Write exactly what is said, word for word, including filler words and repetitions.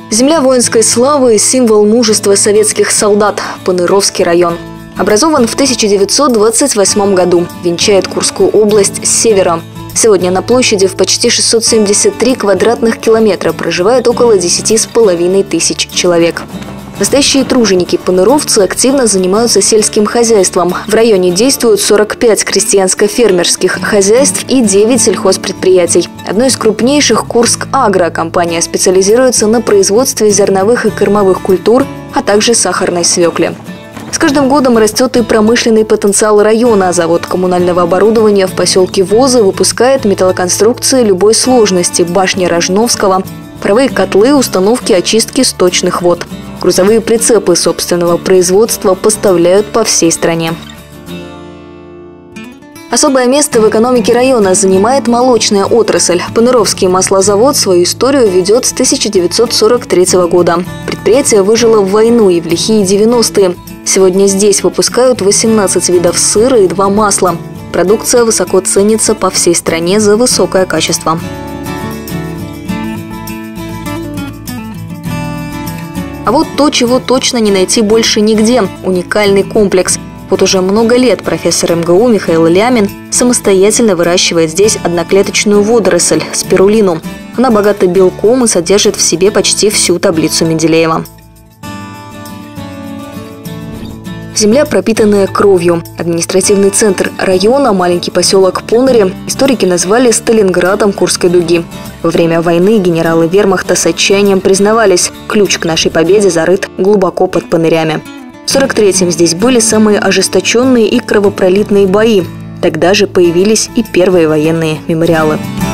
Земля воинской славы – символ мужества советских солдат. Паныровский район. Образован в тысяча девятьсот двадцать восьмом году. Венчает Курскую область с севера. Сегодня на площади в почти шестьсот семьдесят три квадратных километра проживает около десяти с половиной тысяч человек. Настоящие труженики-паныровцы активно занимаются сельским хозяйством. В районе действуют сорок пять крестьянско-фермерских хозяйств и девять сельхозпредприятий. Одно из крупнейших – Курск-Агро. Компания специализируется на производстве зерновых и кормовых культур, а также сахарной свеклы. С каждым годом растет и промышленный потенциал района. Завод коммунального оборудования в поселке Возы выпускает металлоконструкции любой сложности, башни Рожновского, паровые котлы, установки очистки сточных вод. Грузовые прицепы собственного производства поставляют по всей стране. Особое место в экономике района занимает молочная отрасль. Паныровский маслозавод свою историю ведет с тысяча девятьсот сорок третьего года. Предприятие выжило в войну и в лихие девяностые. Сегодня здесь выпускают восемнадцать видов сыра и два масла. Продукция высоко ценится по всей стране за высокое качество. А вот то, чего точно не найти больше нигде – уникальный комплекс. Вот уже много лет профессор эм гэ у Михаил Лямин самостоятельно выращивает здесь одноклеточную водоросль – спирулину. Она богата белком и содержит в себе почти всю таблицу Менделеева. Земля, пропитанная кровью. Административный центр района, маленький поселок Поныри, историки назвали Сталинградом Курской дуги. Во время войны генералы вермахта с отчаянием признавались, ключ к нашей победе зарыт глубоко под Панырями. В сорок третьем здесь были самые ожесточенные и кровопролитные бои. Тогда же появились и первые военные мемориалы.